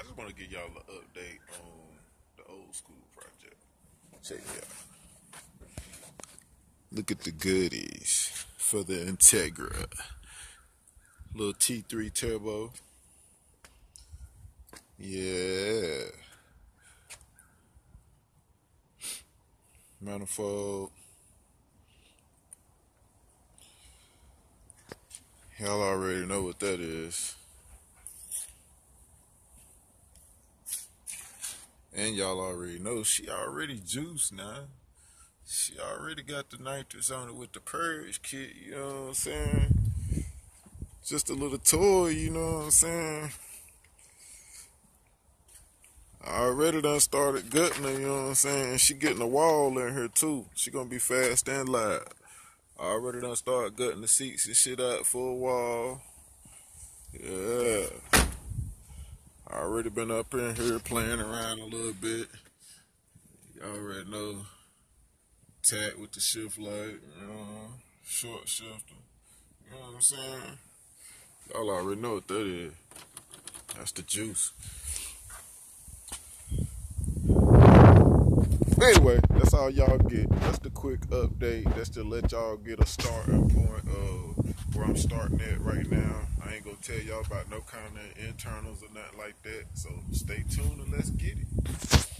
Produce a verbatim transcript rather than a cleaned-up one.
just want to give y'all an update on the old school project. Check it out. Look at the goodies for the Integra. Little T three turbo. Yeah. Manifold. Y'all already know what that is. And y'all already know she already juiced now. She already got the nitrous on it with the purge kit, you know what I'm saying? Just a little toy, you know what I'm saying? I already done started gutting her, you know what I'm saying? She getting a wall in her too. She gonna be fast and live. I already done started gutting the seats and shit out for a while. Yeah. I already been up in here playing around a little bit. You already know. Tack with the shift light, you know, short shifter. You know what I'm saying? Y'all already know what that is. That's the juice. Anyway, that's all y'all get. That's the quick update. That's to let y'all get a starting point of where I'm starting at right now. I ain't gonna tell y'all about no kind of internals or nothing like that. So stay tuned and let's get it.